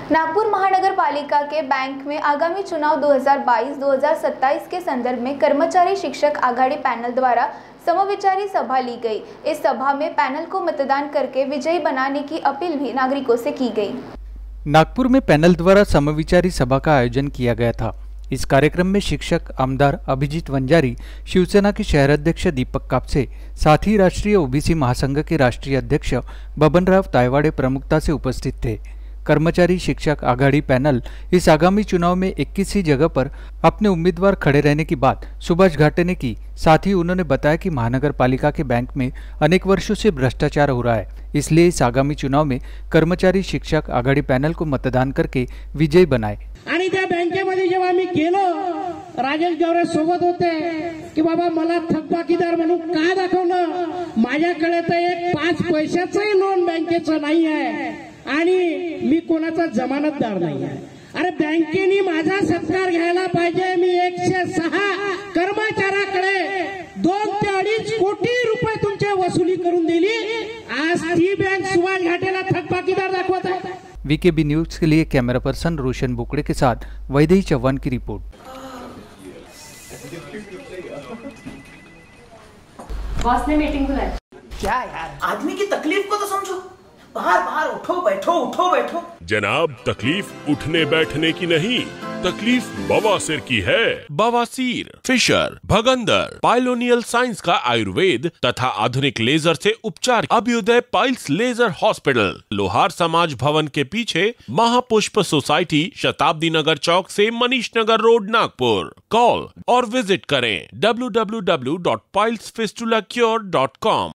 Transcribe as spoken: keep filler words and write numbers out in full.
नागपुर महानगर पालिका के बैंक में आगामी चुनाव दो हज़ार बाईस दो हज़ार सत्ताईस के संदर्भ में कर्मचारी शिक्षक आघाड़ी पैनल द्वारा समविचारी सभा ली गई। इस सभा में पैनल को मतदान करके विजयी बनाने की अपील भी नागरिकों से की गई। नागपुर में पैनल द्वारा समविचारी सभा का आयोजन किया गया था। इस कार्यक्रम में शिक्षक आमदार अभिजीत वंजारी, शिवसेना के शहर अध्यक्ष दीपक कापसे, साथ ही राष्ट्रीय ओबीसी महासंघ के राष्ट्रीय अध्यक्ष बबनराव तायवाड़े प्रमुखता से उपस्थित थे। कर्मचारी शिक्षक आघाड़ी पैनल इस आगामी चुनाव में इक्कीस जगह पर अपने उम्मीदवार खड़े रहने की बात सुभाष घाटे ने की। साथ ही उन्होंने बताया कि महानगर पालिका के बैंक में अनेक वर्षों से भ्रष्टाचार हो रहा है, इसलिए इस आगामी चुनाव में कर्मचारी शिक्षक आघाड़ी पैनल को मतदान करके विजयी बनाए। आणि त्या बँकेमध्ये जेव्हा मी गेलो, राजेश गवरे सोबत होते की बाबा मला थकबाकीदार म्हणून का दाखवलं, माझ्याकडे तर एक पाच पैशाचंही लोन बँकेचं नाही आहे आणि मी कोणाचा जमानतदार नाही आहे। अरे बँकेने माझा सत्कार घ्यायला पाहिजे। मी एकशे सहा कर्मचाऱ्याकडे दोन ते अडीच कोटी रुपये तुमचे वसुली करून दिली। आज ती बँक सुभाष घाटेला थकबाकीदार दाखवत आहे। वीकेबी न्यूज के लिए कैमरा पर्सन रोशन बुकड़े के साथ वैदेही चौहान की रिपोर्ट। बॉस ने मीटिंग बुलाई। क्या यार, आदमी की तकलीफ को तो समझो। बाहर बाहर उठो बैठो उठो बैठो। जनाब, तकलीफ उठने बैठने की नहीं, तकलीफ बवासीर की है। बवासीर, फिशर, भगंदर, पाइलोनियल साइंस का आयुर्वेद तथा आधुनिक लेजर से उपचार। अभ्युदय पाइल्स लेजर हॉस्पिटल, लोहार समाज भवन के पीछे, महापुष्प सोसाइटी, शताब्दी नगर चौक से मनीष नगर रोड, नागपुर। कॉल और विजिट करें W W W dot piles fistula cure dot com.